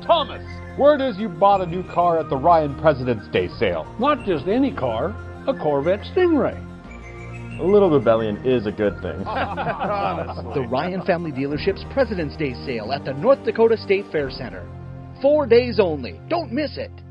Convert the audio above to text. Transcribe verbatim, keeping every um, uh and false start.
Thomas, word is you bought a new car at the Ryan President's Day sale. Not just any car, a Corvette Stingray. A little rebellion is a good thing. The Ryan Family Dealership's President's Day sale at the North Dakota State Fair Center. Four days only. Don't miss it.